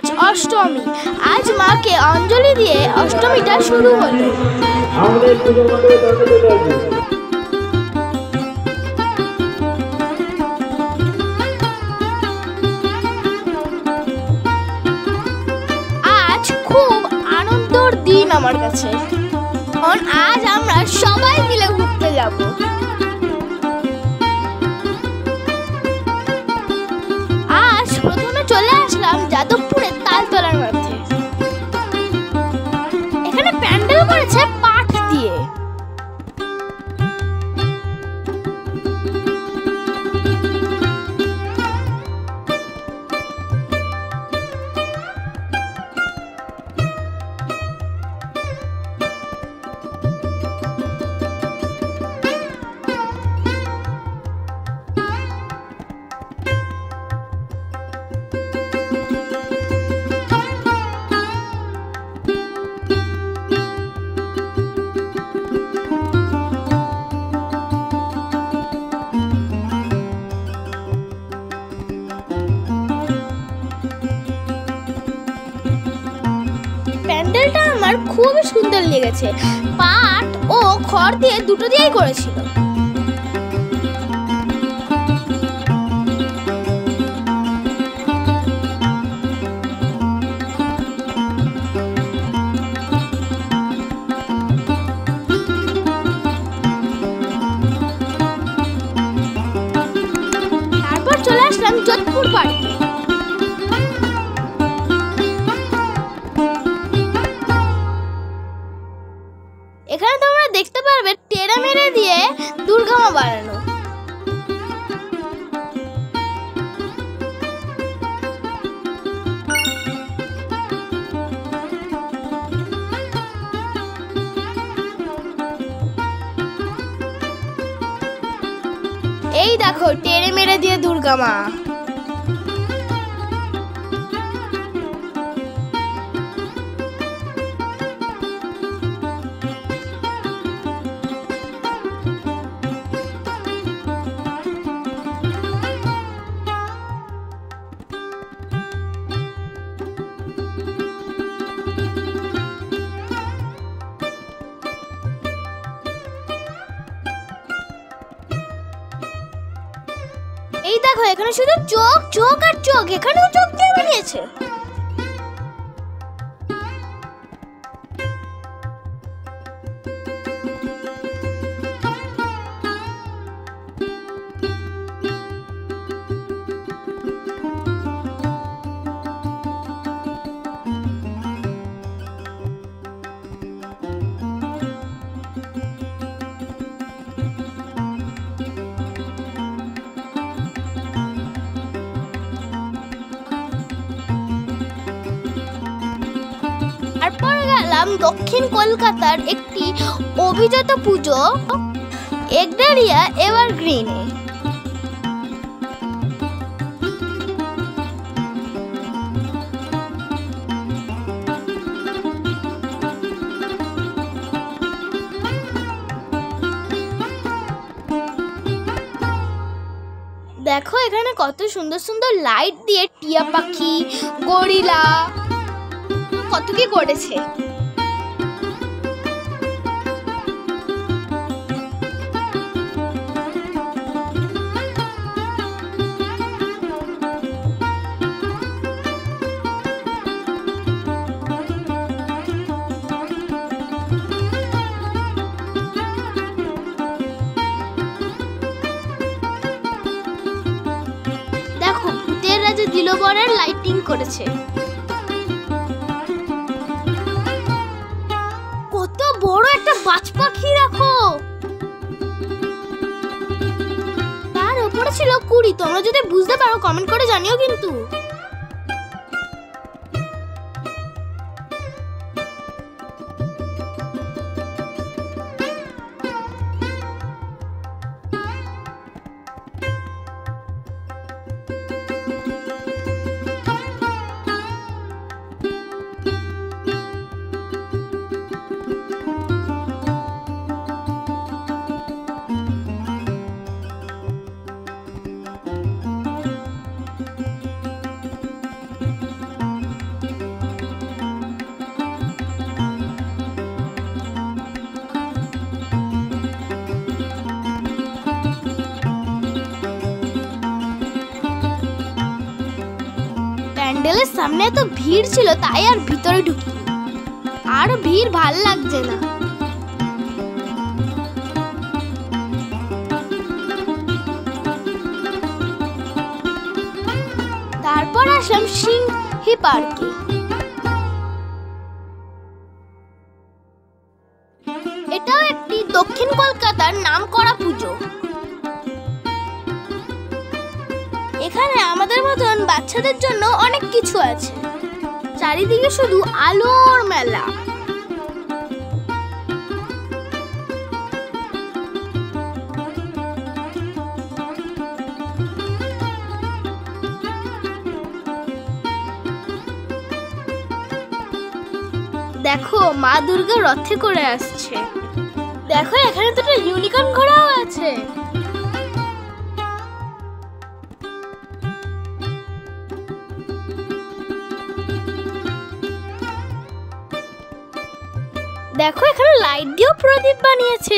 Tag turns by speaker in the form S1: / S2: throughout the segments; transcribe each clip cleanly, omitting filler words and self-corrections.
S1: আজ অষ্টমী। আজ মাকে অঞ্জলি দিয়ে অষ্টমীটা শুরু হলো। আজ খুব আনন্দের দিন আমার কাছে, কারণ আজ আমরা সবাই মিলে ঘুরতে যাব। আজ প্রথমে চলে আসলাম যাদবপুরের তালতলার মধ্যে। এখানে প্যান্ডেল করেছে পাট দিয়ে। প্যান্ডেলটা আমার খুবই সুন্দর লেগেছে। পাট ও খড় দিয়ে দুটো দিয়েই করেছিল। তারপর চলে আসলাম যোধপুর পার্কে। এখানে তোমরা দেখতে পারবে টেরা মেরে দিয়ে দুর্গা মা বানানো। এই দেখো টেরে মেরে দিয়ে দুর্গা মা। এই দেখো এখানে শুধু চোখ চোখ আর চোখ, এখানেও চোখ দিয়ে বানিয়েছে। তারপর গেলাম দক্ষিণ কলকাতার একটি অভিজাত পুজো একডালিয়া এভারগ্রিনে। দেখো এখানে কত সুন্দর সুন্দর লাইট দিয়ে টিয়া পাখি, গরিলা কত কি করেছে। দেখো ভূতের রাজা দিলবরের লাইটিং করেছে। কত বড় একটা বাজ পাখি দেখো, তার উপরে ছিল কুড়ি। তোমরা যদি বুঝতে পারো কমেন্ট করে জানিও কিন্তু। প্যান্ডেলের সামনে এত ভিড় ছিল তাই আর ভিতরে ঢুকি, আর ভিড় ভাল লাগছে না। তারপর আসলাম সিংহি পার্কে। এটাও একটি দক্ষিণ কলকাতার নামকরা পুজো। এখানে আমাদের মতন বাচ্চাদের জন্য অনেক কিছু আছে। চারিদিকে শুধু আলোর মেলা। দেখো মা দুর্গা রথে করে আসছে। দেখো এখানে তো একটা ইউনিকর্ন ঘোড়াও আছে। দেখো এখানে লাইট দিয়েও প্রদীপ বানিয়েছে।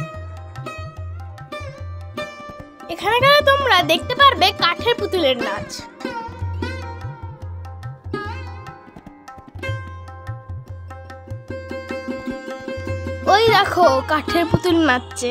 S1: এখানে গেলে তোমরা দেখতে পারবে কাঠের পুতুলের নাচ। ওই দেখো কাঠের পুতুল নাচছে।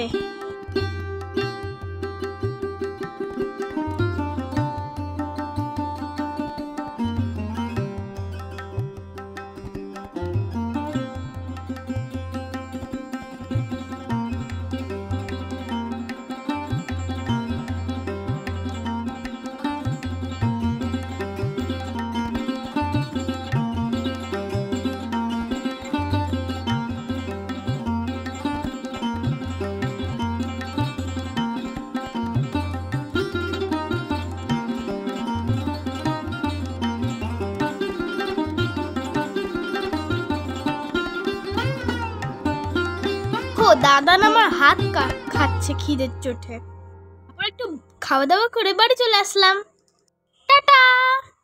S1: দাদা না আমার হাত খাচ্ছে খিদের চোটে। একটু খাওয়া দাওয়া করে বাড়ি চলে আসলাম। টাটা।